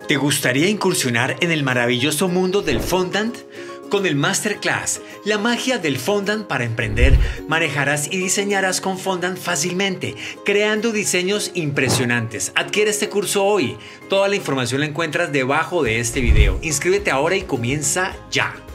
¿Te gustaría incursionar en el maravilloso mundo del fondant? Con el Masterclass, la magia del fondant para emprender, manejarás y diseñarás con fondant fácilmente, creando diseños impresionantes. Adquiere este curso hoy. Toda la información la encuentras debajo de este video. Inscríbete ahora y comienza ya.